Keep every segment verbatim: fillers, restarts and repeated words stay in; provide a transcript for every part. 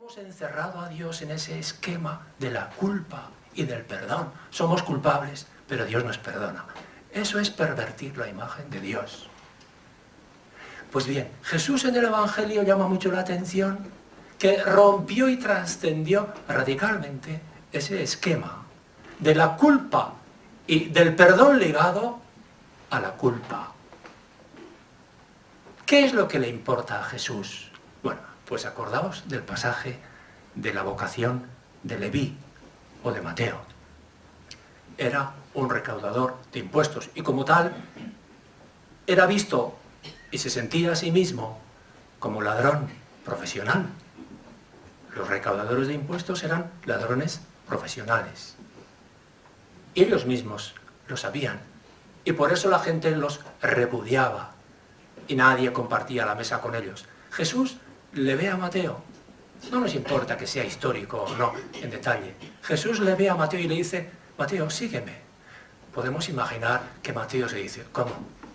Hemos encerrado a Dios en ese esquema de la culpa y del perdón. Somos culpables, pero Dios nos perdona. Eso es pervertir la imagen de Dios. Pues bien, Jesús en el Evangelio llama mucho la atención que rompió y trascendió radicalmente ese esquema de la culpa y del perdón ligado a la culpa. ¿Qué es lo que le importa a Jesús? Bueno, pues acordaos del pasaje de la vocación de Leví o de Mateo. Era un recaudador de impuestos y como tal era visto y se sentía a sí mismo como ladrón profesional. Los recaudadores de impuestos eran ladrones profesionales. Y ellos mismos lo sabían. Y por eso la gente los repudiaba. Y nadie compartía la mesa con ellos. Jesús le ve a Mateo. No nos importa que sea histórico o no, en detalle. Jesús le ve a Mateo y le dice, Mateo, sígueme. Podemos imaginar que Mateo se dice, ¿cómo?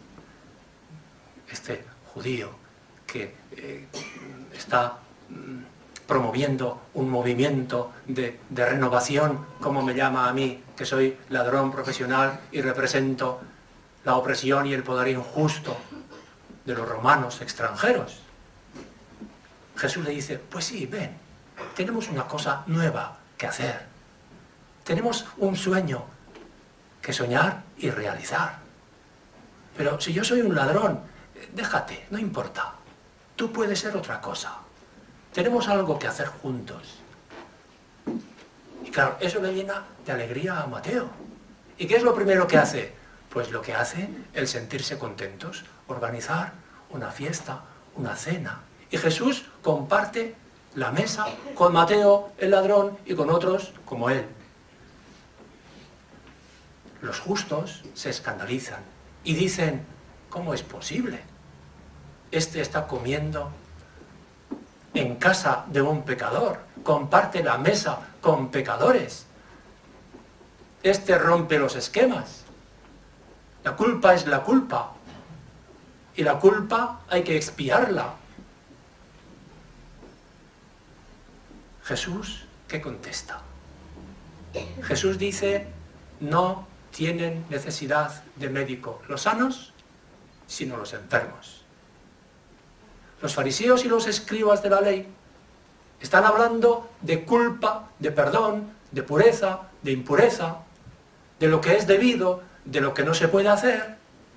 Este judío que eh, está mm, promoviendo un movimiento de, de renovación, como me llama a mí, que soy ladrón profesional y represento la opresión y el poder injusto de los romanos extranjeros. Jesús le dice, pues sí, ven, tenemos una cosa nueva que hacer. Tenemos un sueño que soñar y realizar. Pero si yo soy un ladrón, déjate, no importa. Tú puedes ser otra cosa. Tenemos algo que hacer juntos. Y claro, eso le llena de alegría a Mateo. ¿Y qué es lo primero que hace? Pues lo que hace el sentirse contentos, organizar una fiesta, una cena. Y Jesús comparte la mesa con Mateo, el ladrón, y con otros como él. Los justos se escandalizan y dicen, ¿cómo es posible? Este está comiendo en casa de un pecador, comparte la mesa con pecadores. Este rompe los esquemas. La culpa es la culpa. Y la culpa hay que expiarla. Jesús, ¿qué contesta? Jesús dice, no tienen necesidad de médico los sanos, sino los enfermos. Los fariseos y los escribas de la ley están hablando de culpa, de perdón, de pureza, de impureza, de lo que es debido, de lo que no se puede hacer.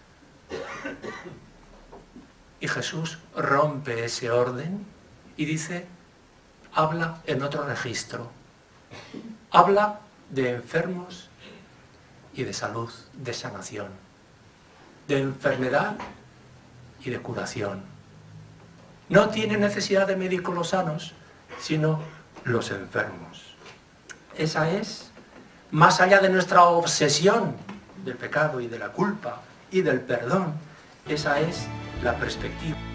Y Jesús rompe ese orden y dice, habla en otro registro. Habla de enfermos y de salud, de sanación, de enfermedad y de curación. No tiene necesidad de médicos los sanos, sino los enfermos. Esa es, más allá de nuestra obsesión del pecado y de la culpa y del perdón, esa es la perspectiva.